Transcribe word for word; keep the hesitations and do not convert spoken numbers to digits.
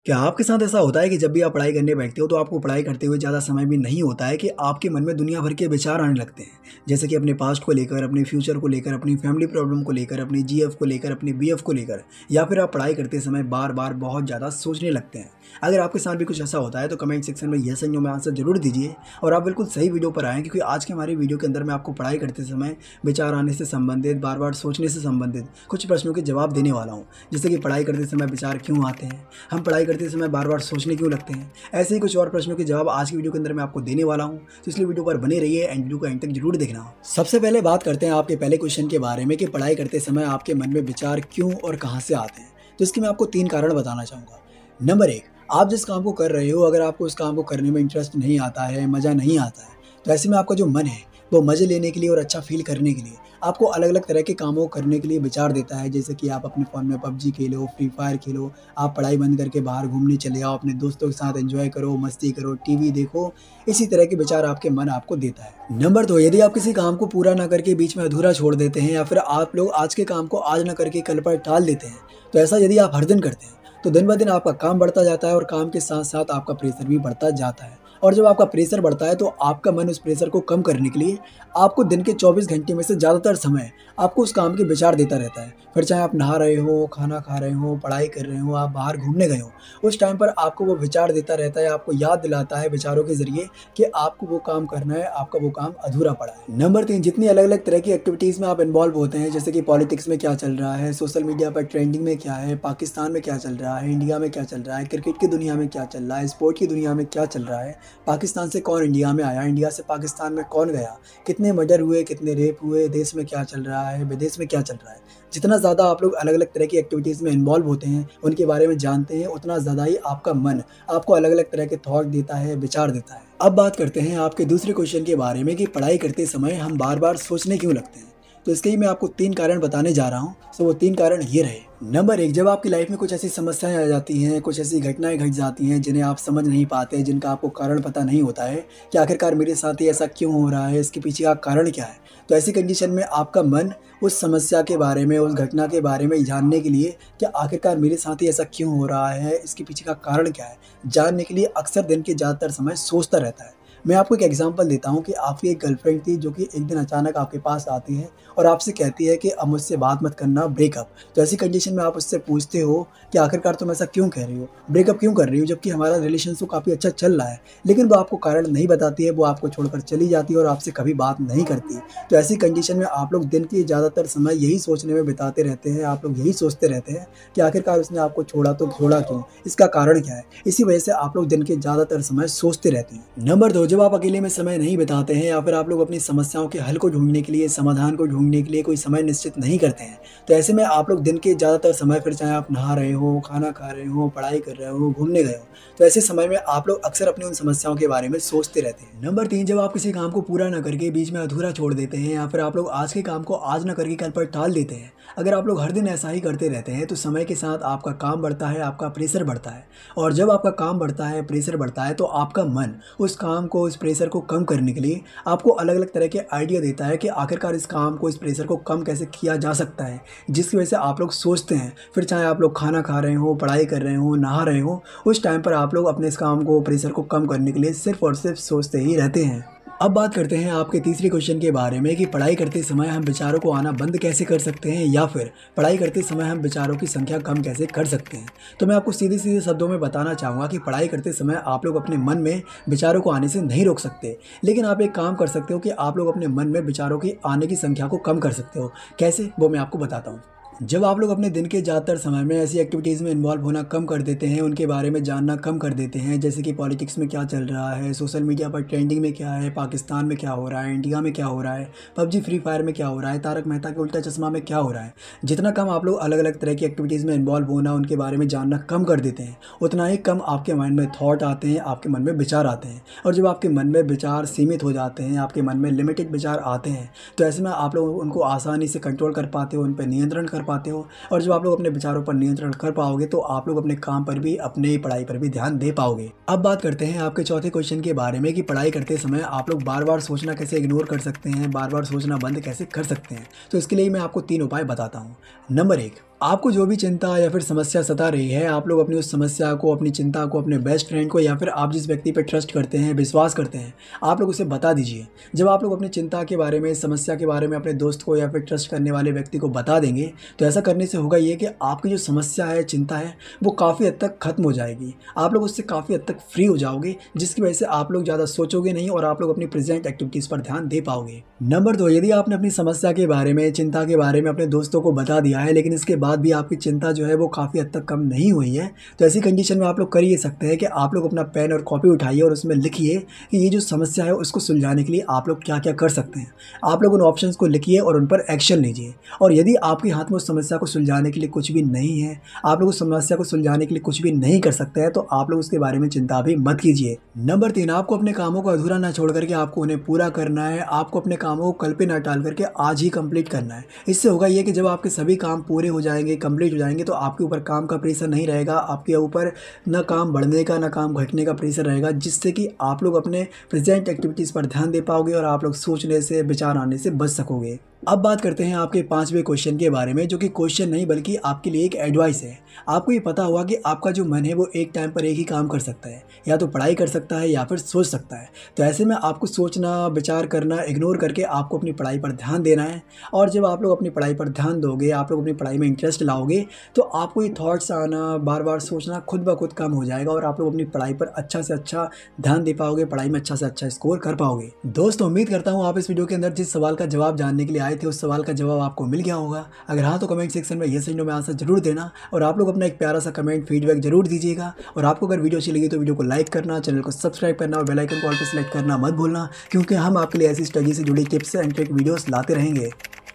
क्या आपके साथ ऐसा होता है कि जब भी आप पढ़ाई करने बैठते हो तो आपको पढ़ाई करते हुए ज़्यादा समय भी नहीं होता है कि आपके मन में दुनिया भर के विचार आने लगते हैं? जैसे कि अपने पास्ट को लेकर, अपने फ्यूचर को लेकर, अपनी फैमिली प्रॉब्लम को लेकर, अपनी जीएफ को लेकर, अपनी बीएफ को लेकर, या फिर आप पढ़ाई करते समय बार-बार बहुत ज़्यादा सोचने लगते हैं। अगर आपके साथ भी कुछ ऐसा होता है तो कमेंट सेक्शन में यस एंड नो में आंसर ज़रूर दीजिए और आप बिल्कुल सही वीडियो पर आएँ, क्योंकि आज की हमारी वीडियो के अंदर मैं आपको पढ़ाई करते समय विचार आने से संबंधित, बार-बार सोचने से संबंधित कुछ प्रश्नों के जवाब देने वाला हूँ। जैसे कि पढ़ाई करते समय विचार क्यों आते हैं? हम पढ़ाई करते समय बार-बार सोचने क्यों लगते हैं? ऐसे ही कुछ और प्रश्नों के जवाब आज की वीडियो के अंदर मैं आपको देने वाला हूँ, तो इसलिए वीडियो पर बने रहिए एंड वीडियो को एंड तक जरूर देखना। सबसे पहले बात करते हैं आपके पहले क्वेश्चन के बारे में कि पढ़ाई करते समय आपके मन में विचार क्यों और कहाँ से आते हैं। तो इसके मैं आपको तीन कारण बताना चाहूँगा। नंबर एक, आप जिस काम को कर रहे हो, अगर आपको उस काम को करने में इंटरेस्ट नहीं आता है, मज़ा नहीं आता है, तो ऐसे में आपका जो मन है वो मज़े लेने के लिए और अच्छा फ़ील करने के लिए आपको अलग-अलग तरह के कामों को करने के लिए विचार देता है। जैसे कि आप अपने फ़ोन में पबजी खेलो, फ्री फायर खेलो, आप पढ़ाई बंद करके बाहर घूमने चले आओ, अपने दोस्तों के साथ एंजॉय करो, मस्ती करो, टीवी देखो। इसी तरह के विचार आपके मन आपको देता है। नंबर दो, यदि आप किसी काम को पूरा ना करके बीच में अधूरा छोड़ देते हैं या फिर आप लोग आज के काम को आज ना करके कल पर टाल देते हैं, तो ऐसा यदि आप हर दिन करते हैं तो दिन ब दिन आपका काम बढ़ता जाता है और काम के साथ साथ आपका प्रेशर भी बढ़ता जाता है। और जब आपका प्रेशर बढ़ता है तो आपका मन उस प्रेशर को कम करने के लिए आपको दिन के चौबीस घंटे में से ज़्यादातर समय आपको उस काम के विचार देता रहता है। फिर चाहे आप नहा रहे हो, खाना खा रहे हो, पढ़ाई कर रहे हो, आप बाहर घूमने गए हो, उस टाइम पर आपको वो विचार देता रहता है, आपको याद दिलाता है विचारों के ज़रिए कि आपको वो काम करना है, आपका वो काम अधूरा पड़ा है। नंबर तीन, जितनी अलग-अलग तरह की एक्टिविटीज़ में आप इन्वॉल्व होते हैं, जैसे कि पॉलिटिक्स में क्या चल रहा है, सोशल मीडिया पर ट्रेंडिंग में क्या है, पाकिस्तान में क्या चल रहा है, इंडिया में क्या चल रहा है, क्रिकेट की दुनिया में क्या चल रहा है, स्पोर्ट की दुनिया में क्या चल रहा है, पाकिस्तान से कौन इंडिया में आया, इंडिया से पाकिस्तान में कौन गया, कितने मर्डर हुए, कितने रेप हुए, देश में क्या चल रहा है, विदेश में क्या चल रहा है। जितना ज़्यादा आप लोग अलग-अलग तरह की एक्टिविटीज़ में इन्वॉल्व होते हैं, उनके बारे में जानते हैं, उतना ज़्यादा ही आपका मन आपको अलग-अलग तरह के थॉट देता है, विचार देता है। अब बात करते हैं आपके दूसरे क्वेश्चन के बारे में कि पढ़ाई करते समय हम बार-बार सोचने क्यों लगते हैं। तो इसके ही मैं आपको तीन कारण बताने जा रहा हूँ। सो वो तीन कारण ये रहे। नंबर एक, जब आपकी लाइफ में कुछ ऐसी समस्याएं आ जाती हैं, कुछ ऐसी घटनाएं घट जाती हैं जिन्हें आप समझ नहीं पाते, जिनका आपको कारण पता नहीं होता है कि आखिरकार मेरे साथ ही ऐसा क्यों हो रहा है, इसके पीछे का कारण क्या है, तो ऐसी कंडीशन में आपका मन उस समस्या के बारे में, उस घटना के बारे में जानने के लिए कि आखिरकार मेरे साथ ही ऐसा क्यों हो रहा है, इसके पीछे का कारण क्या है, जानने के लिए अक्सर दिन के ज़्यादातर समय सोचता रहता है। मैं आपको एक एग्जांपल देता हूँ कि आपकी एक गर्लफ्रेंड थी जो कि एक दिन अचानक आपके पास आती है और आपसे कहती है कि अब मुझसे बात मत करना, ब्रेकअप। तो ऐसी कंडीशन में आप उससे पूछते हो कि आखिरकार तुम ऐसा क्यों कह रही हो, ब्रेकअप क्यों कर रही हो, जबकि हमारा रिलेशनशिप काफ़ी अच्छा चल रहा है। लेकिन वो आपको कारण नहीं बताती है, वो आपको छोड़कर चली जाती है और आपसे कभी बात नहीं करती। तो ऐसी कंडीशन में आप लोग दिन के ज़्यादातर समय यही सोचने में बिताते रहते हैं, आप लोग यही सोचते रहते हैं कि आखिरकार उसने आपको छोड़ा तो छोड़ा क्यों, इसका कारण क्या है। इसी वजह से आप लोग दिन के ज़्यादातर समय सोचते रहते हैं। नंबर दो, जब आप अकेले में समय नहीं बिताते हैं या फिर आप लोग अपनी समस्याओं के हल को ढूंढने के लिए, समाधान को ढूंढने के लिए कोई समय निश्चित नहीं करते हैं, तो ऐसे में आप लोग दिन के ज़्यादातर समय, फिर चाहे आप नहा रहे हो, खाना खा रहे हो, पढ़ाई कर रहे हो, घूमने गए हो, तो ऐसे समय में आप लोग अक्सर अपनी उन समस्याओं के बारे में सोचते रहते हैं। नंबर तीन, जब आप किसी काम को पूरा न करके बीच में अधूरा छोड़ देते हैं या फिर आप लोग आज के काम को आज न करके कल पर टाल देते हैं, अगर आप लोग हर दिन ऐसा ही करते रहते हैं तो समय के साथ आपका काम बढ़ता है, आपका प्रेशर बढ़ता है। और जब आपका काम बढ़ता है, प्रेशर बढ़ता है, तो आपका मन उस काम को, उस प्रेशर को कम करने के लिए आपको अलग-अलग तरह के आइडिया देता है कि आखिरकार इस काम को, इस प्रेशर को कम कैसे किया जा सकता है, जिसकी वजह से आप लोग सोचते हैं। फिर चाहे आप लोग खाना खा रहे हो, पढ़ाई कर रहे हो, नहा रहे हो, उस टाइम पर आप लोग अपने इस काम को, प्रेशर को कम करने के लिए सिर्फ और सिर्फ सोचते ही रहते हैं। अब बात करते हैं आपके तीसरे क्वेश्चन के बारे में कि पढ़ाई करते समय हम विचारों को आना बंद कैसे कर सकते हैं या फिर पढ़ाई करते समय हम विचारों की संख्या कम कैसे कर सकते हैं। तो मैं आपको सीधे सीधे शब्दों में बताना चाहूँगा कि पढ़ाई करते समय आप लोग अपने मन में विचारों को आने से नहीं रोक सकते, लेकिन आप एक काम कर सकते हो कि आप लोग अपने मन में विचारों की आने की संख्या को कम कर सकते हो। कैसे, वो मैं आपको बताता हूँ। जब आप लोग अपने दिन के ज़्यादातर समय में ऐसी एक्टिविटीज़ में इन्वॉल्व होना कम कर देते हैं, उनके बारे में जानना कम कर देते हैं, जैसे कि पॉलिटिक्स में क्या चल रहा है, सोशल मीडिया पर ट्रेंडिंग में क्या है, पाकिस्तान में क्या हो रहा है, इंडिया में क्या हो रहा है, पबजी फ्री फायर में क्या हो रहा है, तारक मेहता के उल्टा चश्मा में क्या हो रहा है, जितना कम आप लोग अलग अलग तरह की एक्टिविटीज़ में इन्वॉल्व होना, उनके बारे में जानना कम कर देते हैं, उतना ही कम आपके माइंड में थॉट आते हैं, आपके मन में विचार आते हैं। और जब आपके मन में विचार सीमित हो जाते हैं, आपके मन में लिमिटेड विचार आते हैं, तो ऐसे में आप लोग उनको आसानी से कंट्रोल कर पाते हो, उन पर नियंत्रण कर पाते हो। और जब आप लोग अपने विचारों पर नियंत्रण कर पाओगे तो आप लोग अपने काम पर भी, अपने पढ़ाई पर भी ध्यान दे पाओगे। अब बात करते हैं आपके चौथे क्वेश्चन के बारे में कि पढ़ाई करते समय आप लोग बार बार सोचना कैसे इग्नोर कर सकते हैं, बार बार सोचना बंद कैसे कर सकते हैं। तो इसके लिए मैं आपको तीन उपाय बताता हूँ। नंबर एक, आपको जो भी चिंता या फिर समस्या सता रही है, आप लोग अपनी उस समस्या को, अपनी चिंता को अपने बेस्ट फ्रेंड को या फिर आप जिस व्यक्ति पे ट्रस्ट करते हैं, विश्वास करते हैं, आप लोग उसे बता दीजिए। जब आप लोग अपनी चिंता के बारे में, समस्या के बारे में अपने दोस्त को या फिर ट्रस्ट करने वाले व्यक्ति को बता देंगे, तो ऐसा करने से होगा ये कि आपकी जो समस्या है, चिंता है, वो काफ़ी हद तक खत्म हो जाएगी। आप लोग उससे काफ़ी हद तक फ्री हो जाओगे, जिसकी वजह से आप लोग ज़्यादा सोचोगे नहीं और आप लोग अपनी प्रेजेंट एक्टिविटीज़ पर ध्यान दे पाओगे। नंबर दो, यदि आपने अपनी समस्या के बारे में, चिंता के बारे में अपने दोस्तों को बता दिया है, लेकिन इसके बाद भी आपकी चिंता जो है वो काफ़ी हद तक कम नहीं हुई है, तो ऐसी कंडीशन में आप लोग कर ये सकते हैं कि आप लोग अपना पेन और कॉपी उठाइए और उसमें लिखिए कि ये जो समस्या है उसको सुलझाने के लिए आप लोग क्या क्या कर सकते हैं। आप लोग उन ऑप्शंस को लिखिए और उन पर एक्शन लीजिए। और यदि आपके हाथ में उस समस्या को सुलझाने के लिए कुछ भी नहीं है, आप लोग उस समस्या को सुलझाने के लिए कुछ भी नहीं कर सकते हैं, तो आप लोग उसके बारे में चिंता भी मत कीजिए। नंबर तीन, आपको अपने कामों को अधूरा ना छोड़ करके आपको उन्हें पूरा करना है। आपको अपने कामों को कल पे ना टाल करके आज ही कंप्लीट करना है। इससे होगा ये कि जब आपके सभी काम पूरे हो जाएंगे, कंप्लीट हो जाएंगे, तो आपके ऊपर काम का प्रेशर नहीं रहेगा, आपके ऊपर ना काम बढ़ने का ना काम घटने का प्रेशर रहेगा, जिससे कि आप लोग अपने प्रेजेंट एक्टिविटीज़ पर ध्यान दे पाओगे और आप लोग सोचने से, विचार आने से बच सकोगे। अब बात करते हैं आपके पांचवें क्वेश्चन के बारे में, जो कि क्वेश्चन नहीं बल्कि आपके लिए एक एडवाइस है। आपको ये पता होगा कि आपका जो मन है वो एक टाइम पर एक ही काम कर सकता है, या तो पढ़ाई कर सकता है या फिर सोच सकता है। तो ऐसे में आपको सोचना, विचार करना इग्नोर करके आपको अपनी पढ़ाई पर ध्यान देना है। और जब आप लोग अपनी पढ़ाई पर ध्यान दोगे, आप लोग अपनी पढ़ाई में इंटरेस्ट लाओगे, तो आपको ये थॉट्स आना, बार बार सोचना खुद ब खुद कम हो जाएगा और आप लोग अपनी पढ़ाई पर अच्छा से अच्छा ध्यान दे पाओगे, पढ़ाई में अच्छा से अच्छा स्कोर कर पाओगे। दोस्तों, उम्मीद करता हूँ आप इस वीडियो के अंदर जिस सवाल का जवाब जानने के लिए आए थे, उस सवाल का जवाब आपको मिल गया होगा। अगर हाँ, तो कमेंट सेक्शन में यस नो में आंसर जरूर देना और आप लोग अपना एक प्यारा सा कमेंट, फीडबैक जरूर दीजिएगा। और आपको अगर वीडियो अच्छी लगी तो वीडियो को लाइक करना, चैनल को सब्सक्राइब करना और बेल आइकन को ऑल पे सेलेक्ट करना मत भूलना, क्योंकि हम आपके लिए ऐसी स्टडी से जुड़ी टिप्स एंड ट्रिक वीडियोस लाते रहेंगे।